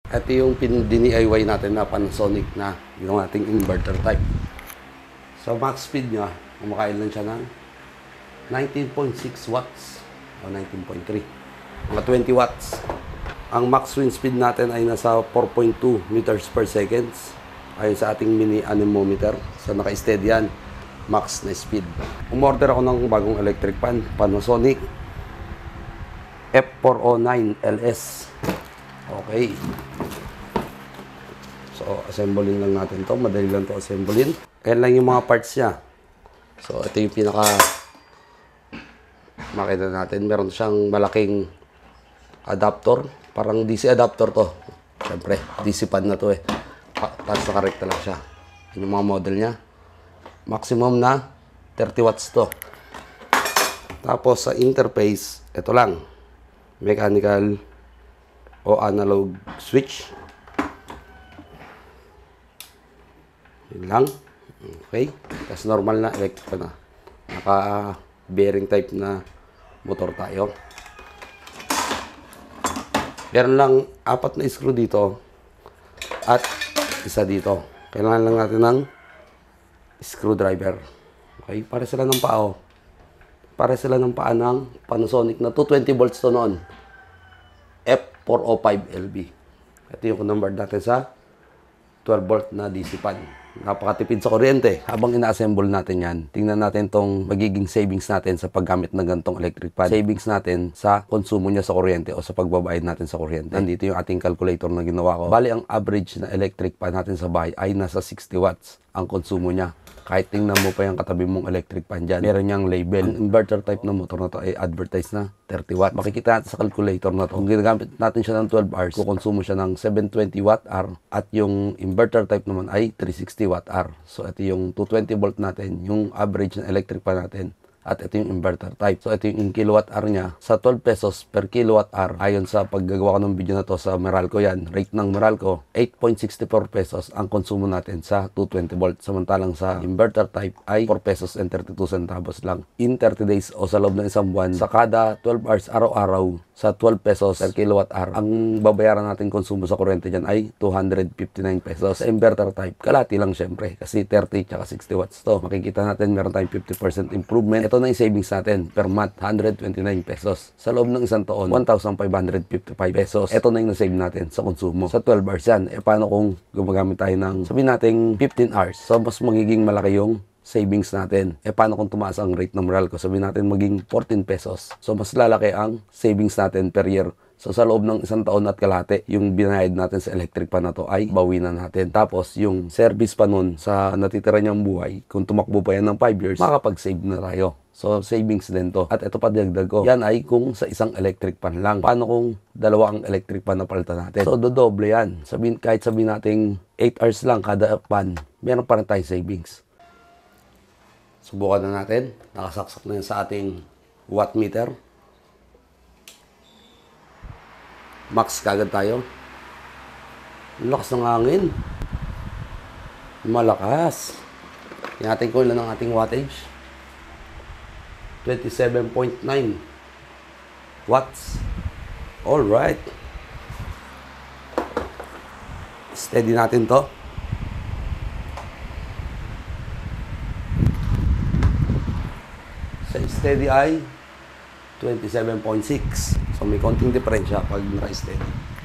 Ito yung DIY natin na Panasonic na yung ating inverter type. So max speed niya, kumakain lang siya ng 19.6 watts o 19.3. Mga 20 watts. Ang max wind speed natin ay nasa 4.2 meters per seconds. Ayon sa ating mini anemometer. So naka-steady yan. Max na speed. Umorder ako ng bagong electric fan. Panasonic F409 LS. Okay. So, assemblein lang natin to. Madali lang to assemblein. Ayan lang yung mga parts niya. So, ito yung pinaka makina natin. Meron siyang malaking adapter. Parang DC adapter to. Siyempre, DC fan na to eh. Tapos nakarekta lang siya. Yun yung mga model niya. Maximum na 30 watts to. Tapos, sa interface, ito lang. Mechanical o analog switch. Yun lang. Okay. Tapos normal na electric na. Naka-bearing type na motor tayo. Meron lang 4 na screw dito at isa dito. Kailangan lang natin ng screwdriver. Okay. Para sila ng paa. Para sila ng paa ng Panasonic na 220 volts to noon. F405LB. Ito yung converter natin sa 12 volt na DC fan. Napakatipid sa kuryente. Habang ina-assemble natin yan, tingnan natin tong magiging savings natin sa paggamit ng ganitong electric fan. Savings natin sa konsumo niya sa kuryente o sa pagbabayad natin sa kuryente. Nandito yung ating calculator na ginawa ko. Bali, ang average na electric fan natin sa bahay ay nasa 60 watts ang konsumo niya. Kahit tingnan mo pa yung katabi mong electric fan dyan, meron niyang label. Ang inverter type na motor na to ay advertised na 30 watt. Makikita natin sa calculator na to. Kung ginagamit natin siya ng 12 hours, kukonsumo siya ng 720 watt-hour at yung inverter type naman ay 360 watt-hour. So, ito yung 220 volt natin, yung average na electric fan natin. At ito yung inverter type. So, ito yung kilowatt-hour niya. Sa 12 pesos per kilowatt-hour, ayon sa paggagawa ko ng video na to sa Meralco yan, rate ng Meralco, 8.64 pesos ang konsumo natin sa 220 volt. Samantalang sa inverter type ay 4 pesos and 32 centavos lang. In 30 days o sa loob ng isang buwan, sa kada 12 hours araw-araw, sa 12 pesos per kilowatt-hour, ang babayaran natin konsumo sa kuryente dyan ay 259 pesos. Sa inverter type, kalati lang syempre kasi 30 tsaka 60 watts to. Makikita natin meron tayong 50% improvement. Ito na yung savings natin per month, 129 pesos. Sa loob ng isang taon, 1,555 pesos. Ito na yung na-save natin sa konsumo. Sa 12 hours yan. E paano kung gumagamit tayo ng, sabihin natin, 15 hours? So, mas magiging malaki yung savings natin. E paano kung tumaas ang rate ng Meralco? Sabihin natin maging 14 pesos. So, mas lalaki ang savings natin per year. So, sa loob ng isang taon at kalahati, yung binayad natin sa electric pan na to ay bawi na natin. Tapos, yung service pa nun sa natitira niyang buhay, kung tumakbo pa yan ng 5 years, makakapag-save na tayo. So, savings din to. At ito pa dagdag ko. Yan ay kung sa isang electric pan lang. Paano kung dalawa ang electric pan na palitan natin? So, dodoble yan. Kahit sabihin natin 8 hours lang kada pan, meron pa rin tayong savings. Subukan na natin. Nakasaksak na yan sa ating watt meter. Max kagad tayo. Lakas ng hangin. Malakas. Tingnan ko ilan ang ating wattage. 27.9 watts. Alright. Steady natin to. Sa steady ay 27.6. So, may konting diferensya pag naka-steady.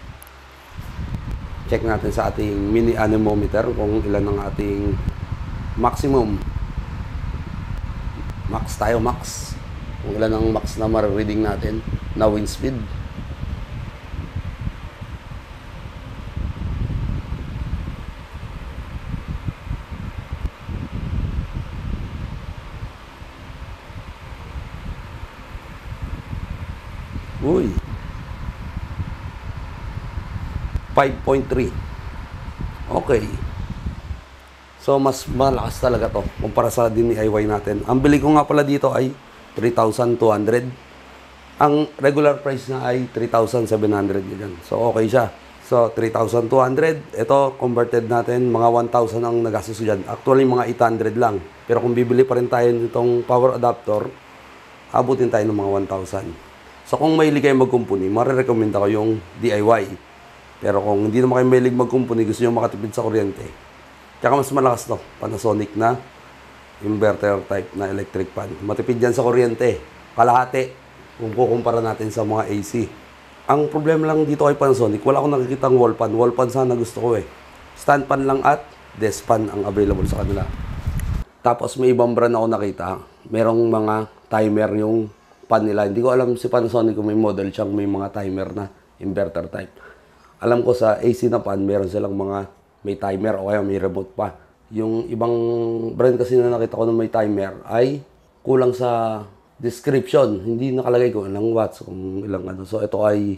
Check natin sa ating mini anemometer kung ilan ang ating maximum. Max tayo, max. Kung ilan ang max na ma-reading natin na wind speed. Uy. 5.3. Okay. So, mas malakas talaga to kumpara sa DIY natin. Ang bili ko nga pala dito ay 3,200. Ang regular price na ay 3,700. Yan. So, okay siya. So, 3,200. Ito, converted natin. Mga 1,000 ang nagastos dyan. Actually, mga 800 lang. Pero kung bibili pa rin tayo nitong power adapter, abutin tayo ng mga 1,000. So, kung mahilig kayo magkumpuni, marirekomenda ko yung DIY. Pero kung hindi naman kayo mahilig magkumpuni, gusto nyo makatipid sa kuryente, tsaka mas malakas to, Panasonic na inverter type na electric fan. Matipid yan sa kuryente, kalahati kung kukumpara natin sa mga AC. Ang problema lang dito kay Panasonic, wala akong nakikitang wall fan. Wall fan sana gusto ko eh. Stand fan lang at desk fan ang available sa kanila. Tapos may ibang brand ako nakita, merong mga timer yung fan nila. Hindi ko alam si Panasonic kung may model siyang may mga timer na inverter type. Alam ko sa AC na fan, meron silang mga may timer o kaya may remote pa. Yung ibang brand kasi na nakita ko na may timer ay kulang sa description. Hindi nakalagay kung ilang watts, kung ilang ano. So ito ay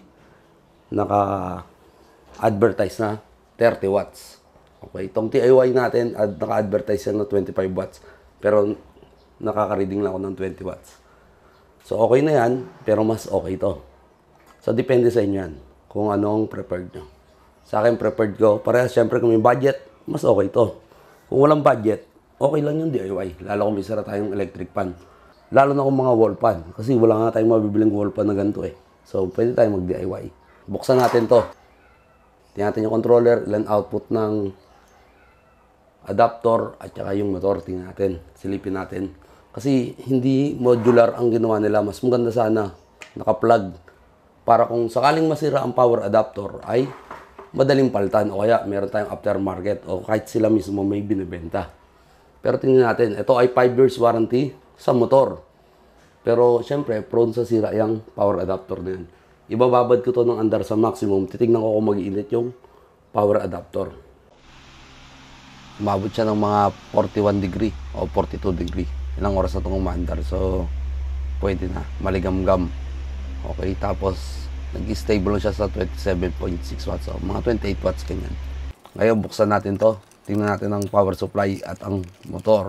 naka-advertise na 30 watts. Okay, itong DIY natin, naka-advertise yan na 25 watts. Pero nakaka-reading lang ako ng 20 watts. So okay na yan, pero mas okay to. So depende sa inyo yan, kung anong preferred nyo. Sa akin, preferred ko. Parehas, syempre kung may budget, mas okay to. Kung walang budget, okay lang yung DIY. Lalo kung may sara tayong electric fan. Lalo na kung mga wall fan. Kasi wala nga tayong mabibiling wall fan na ganito eh. So, pwede tayong mag-DIY. Buksan natin to. Tingnan natin yung controller, ilan output ng adapter, at saka yung motor. Tingnan natin, silipin natin. Kasi hindi modular ang ginawa nila. Mas maganda sana naka-plug. Para kung sakaling masira ang power adapter ay madaling palitan o kaya meron tayong aftermarket o kahit sila mismo may binibenta. Pero tingnan natin, ito ay 5 years warranty sa motor. Pero syempre, prone sa sira yung power adapter na yun. Ibababad ko to ng andar sa maximum. Titignan ko kung mag-iinit yung power adapter. Umabot siya ng mga 41 degree o 42 degree. Ilang oras na itong umandar. So, pwede na. Maligamgam. Okay, tapos nag-stable siya sa 27.6 watts o mga 28 watts ganyan. Ngayon, buksan natin to. Tingnan natin ang power supply at ang motor.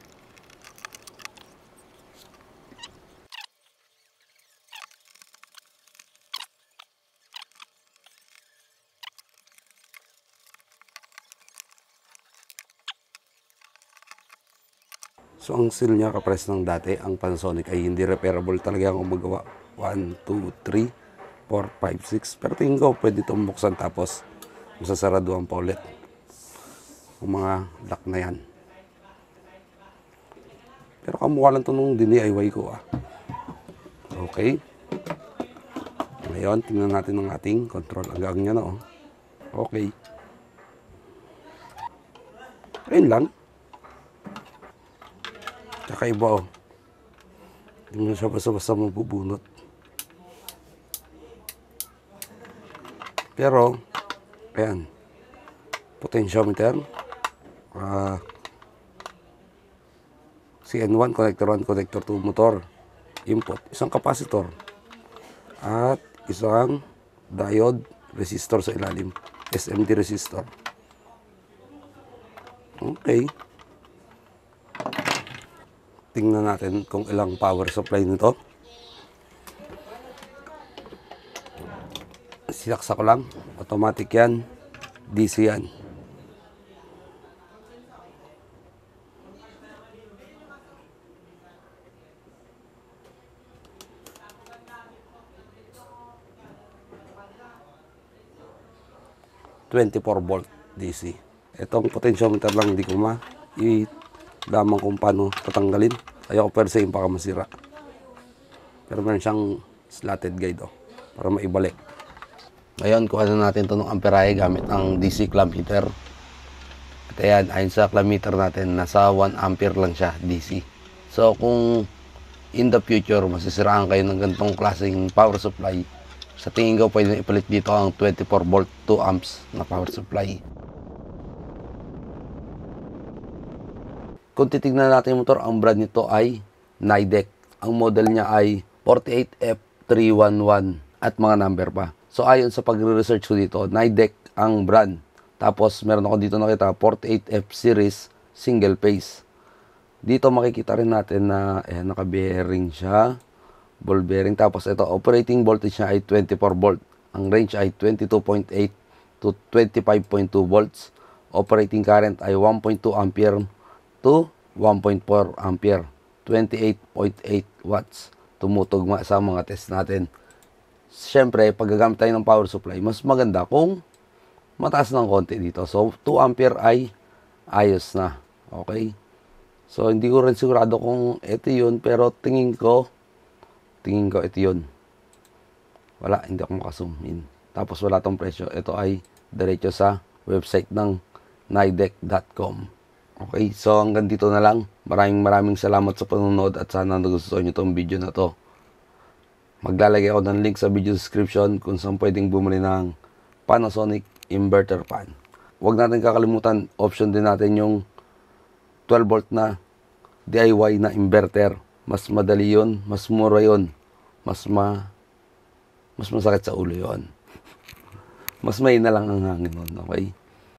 So, ang seal niya kapres ng dati, ang Panasonic ay hindi repairable talaga kung magawa. 1, 2, 3, 4, 5, 6. Pero tingin ko, pwede itong buksan tapos masasaraduhan pa ulit. Yung mga lock na yan. Pero kamukha lang ito nung DIY ko ah. Okay. Ngayon, tingnan natin ang ating control. Ang gagawin niya na oh. Okay. Ayun lang. Kakaiba oh. Hindi mo siya basta-basta mabubunot. Pero, ayan. Potentiometer. CN1, connector 1, connector 2, motor. Input. Isang capacitor. At isang diode resistor sa ilalim. SMD resistor. Okay. Tingnan natin kung ilang power supply nito. Sinaksa ko lang. Automatic yan. DC yan. ...24 volt DC. Itong potentiometer lang hindi ko damang kung paano tatanggalin. Ayaw ko persayin baka masira. Pero meron siyang slotted guide oh, para maibalik. Ngayon, kuha na natin ito ng amperahe gamit ang DC clamp meter. At ayan, ayon sa clamp meter natin, nasa 1 ampere lang siya DC. So kung in the future, masisiraan kayo ng ganitong klaseng power supply, sa tingin ko pwede ipalit dito ang 24 volt 2 amps na power supply. Kung titignan natin yung motor, ang brand nito ay Nidec. Ang model niya ay 48F311 at mga number pa. So ayon sa pagre-research ko dito, Nidec ang brand. Tapos meron ako dito nakita 48F series single phase. Dito makikita rin natin na naka-bearing siya, ball bearing. Tapos ito, operating voltage niya ay 24 volt. Ang range ay 22.8 to 25.2 volts. Operating current ay 1.2 ampere to 1.4 ampere, 28.8 watts. Tumutugma sa mga test natin. Siyempre, pag gagamit tayo ng power supply, mas maganda kung mataas ng konti dito. So, 2 ampere ay ayos na. Okay? So, hindi ko rin sigurado kung ito yun, pero tingin ko ito yun. Wala, hindi ako makazoom in. Tapos wala tong presyo. Ito ay diretso sa website ng nidec.com. Okay, so hanggang dito na lang. Maraming salamat sa panonood at sana nagustuhan nyo itong video na to. Maglalagay ako ng link sa video description kung saan pwedeng bumili ng Panasonic inverter fan. Huwag natin kakalimutan, option din natin yung 12 volt na DIY na inverter. Mas madali yun, mas mura yun, mas masakit sa ulo yun. Mas mahina lang ang hangin nun, okay?